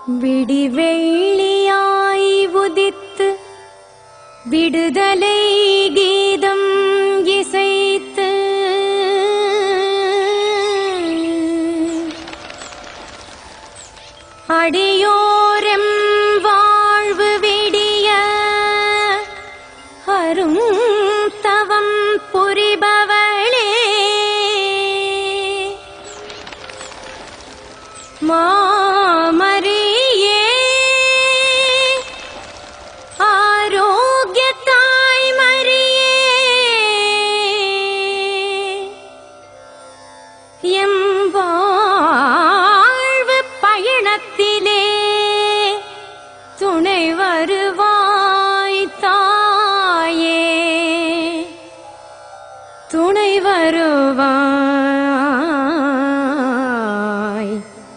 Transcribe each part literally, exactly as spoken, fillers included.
விடிவெள்ளியாய் உதித்து விடுதலை கீதம் இசைத்து அடியோரம் வாழ்வு விடிய அரும் தவம் புரிபவளே மாமரியே ஆரோக்கிய தாய் மரியே எம் வாழ்வு பயணத்திலே துணை வருவாய் தாயே துணை வருவாய்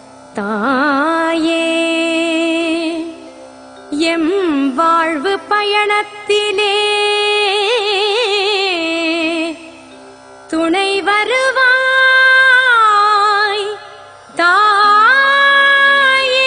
தாயே எம் வாழ்வு பயணத்திலே துணை வருவாய் தாயே.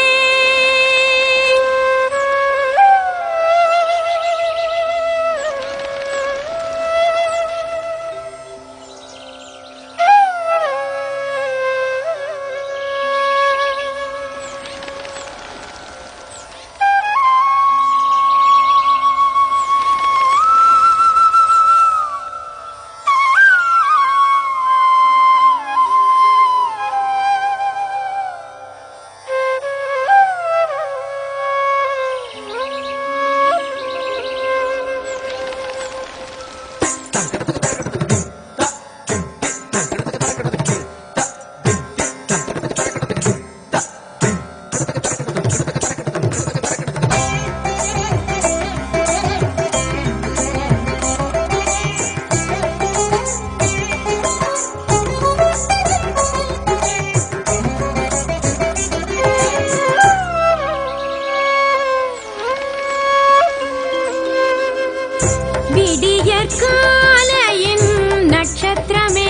விடியற்காலையின் நட்சத்திரமே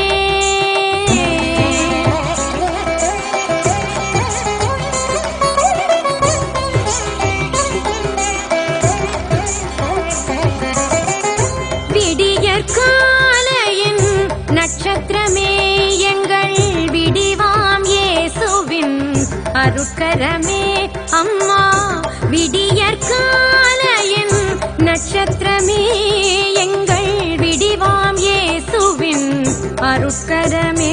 விடியற்காலையின் நட்சத்திரமே எங்கள் விடிவாம் இயேசுவின் அருட்கரமே அம்மா விடியற்காலையின் நட்சத்திரமே எங்கள் விடிவாம் இயேசுவின் அருட்கரமே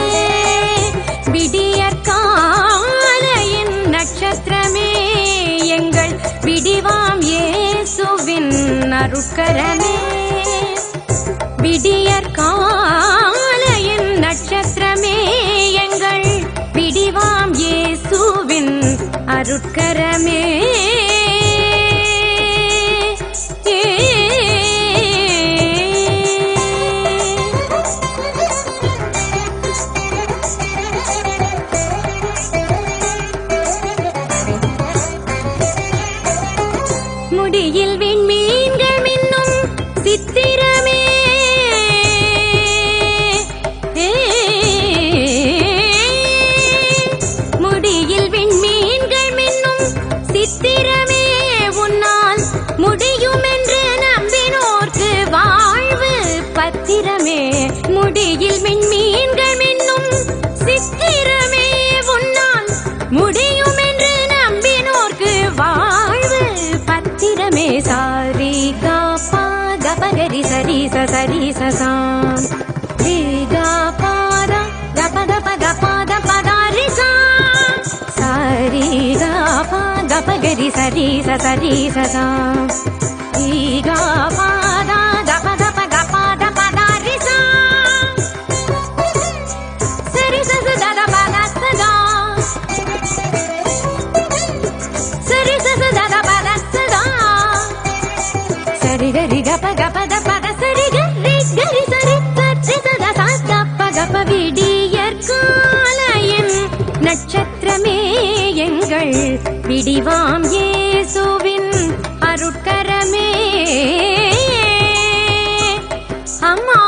விடியற்காலையின் நட்சத்திரமே எங்கள் விடிவாம் இயேசுவின் அருட்கரமே விடியற்காலையின் நட்சத்திரமே எங்கள் விடிவாம் இயேசுவின் அருட்கரமே முடியில் விண்மீன்கள் மின்னும் சித்திரமே முடியில் விண்மீன்கள் மின்னும் சித்திரமே உன்னால் முடியும் என்று நம்பினோர்க்கு வாழ்வு பத்திரமே முடியில் விண்மீன்கள் மின்னும் சித்திரமே உன்னால் முடியும் என்று நம்பினோர்க்கு வாழ்வு பத்திரமே சாரி காப்பா கபகரி சரி சரி சசாம் ரீகா பாதா கபத பத பாத பதாரி சாம் சாரி காப்பா கபகரி சரி சரி சசாம் ரீகா பாதா கபத பத பாத பதாரி சாம் சரி சச தத பத சதா சரி சச தத பத சதா சரி கரி கப கபத பத சரி கரி கரி சரி சரி சத சாஸ்தப்ப கப விடியற்காலையின் நட்சத்திரமே எங்கள் விடிவாம் இயேசுவின் அருட்கரமே அம்மா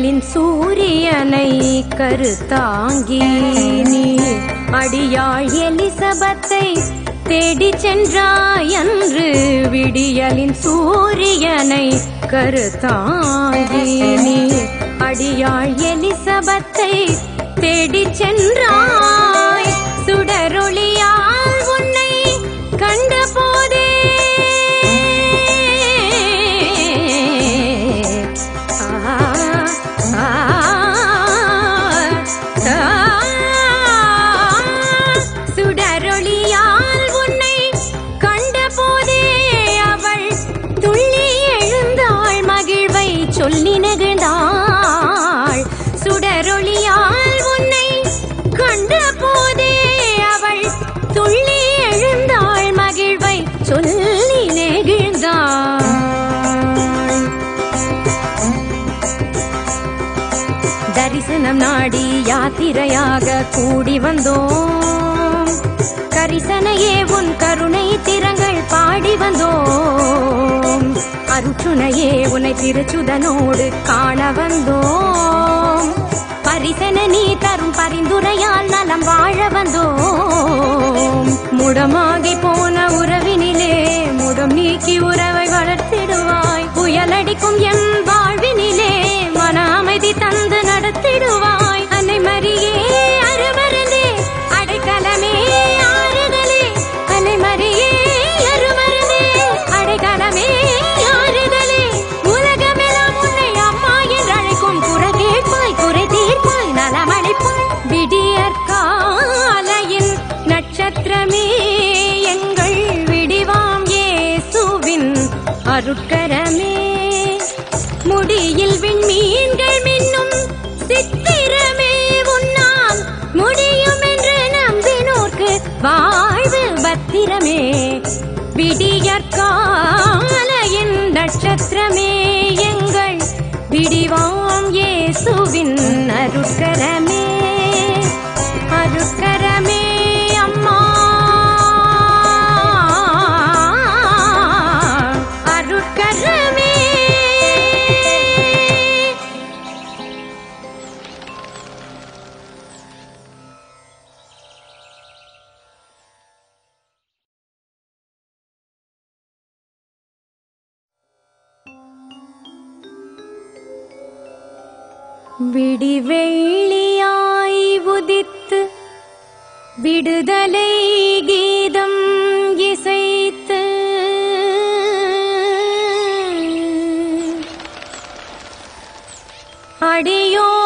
விடியலின் சூரியனை கருத்தாங்கி நீ அடியாள் எலிசபத்தை தேடி சென்றாய் அன்று. விடியலின் சூரியனை கருத்தாங்கி நீ அடியாள் எலிசபத்தை தேடி சென்றாய். சுடரொளியால் உன்னை கண்ட போதே சுடரொளியால் உன்னை கண்ட போதே அவள் துள்ளி எழுந்தாள், மகிழ்வை சொல்லி நெகிழ்ந்தாள். சுடரொளியால் உன்னை கண்ட போதே அவள் துள்ளி எழுந்தாள், மகிழ்வை சொல்லி நெகிழ்ந்தாள். தரிசனம் நாடி யாத்திரையாக கூடி வந்தோம், கரிசனையே உன் கருணை திறங்கள் பாடி வந்தோம். அருச்சுனையே உன்னை திருச்சுதனோடு காண வந்தோம். பரிசன நீ தரும் பரிந்துரையால் நலம் வாழ வந்தோம். முடமாகி போன உறவினிலே முடம் நீக்கி உறவை வளர்த்திடுவாய். புயலடிக்கும் எம் வாழ்வினிலே மன அமைதி தந்து நடத்திடுவாய். அன்னை மரியே அருமருந்தே அடைக்கலமே ஆறுதலே. அன்னை மரியே அருமருந்தே அடைக்கலமே ஆறுதலே. உலகமெல்லாம் உன்னை அம்மா என்று அழைக்கும். குறை கேட்பாய், குறை தீர்ப்பாய், நலமளிப்பாய். விடியற்காலையின் நட்சத்திரமே எங்கள் விடிவாம் இயேசுவின் அருட்கரமே. முடியில் விண்மீன்கள் மின்னும் சித்திரமே உன்னால் முடியும் என்று நம்பினோர்க்கு வாழ்வு பத்திரமே. விடியற்காலையின் நட்சத்திரமே எங்கள் விடிவாம் இயேசுவின் அருட்கரமே. அருட்கரமே அம்மா, அருட்கரமே. விடிவெள்ளியாய் உதித்து விடுதலை கீதம் இசைத்து அடியோ